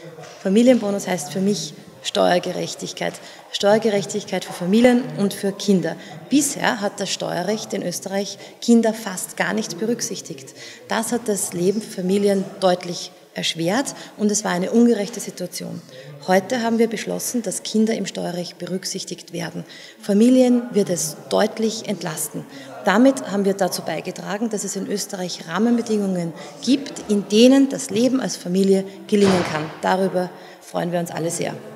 Familienbonus heißt für mich Steuergerechtigkeit. Steuergerechtigkeit für Familien und für Kinder. Bisher hat das Steuerrecht in Österreich Kinder fast gar nicht berücksichtigt. Das hat das Leben für Familien deutlich erschwert und es war eine ungerechte Situation. Heute haben wir beschlossen, dass Kinder im Steuerrecht berücksichtigt werden. Familien wird es deutlich entlasten. Damit haben wir dazu beigetragen, dass es in Österreich Rahmenbedingungen gibt, in denen das Leben als Familie gelingen kann. Darüber freuen wir uns alle sehr.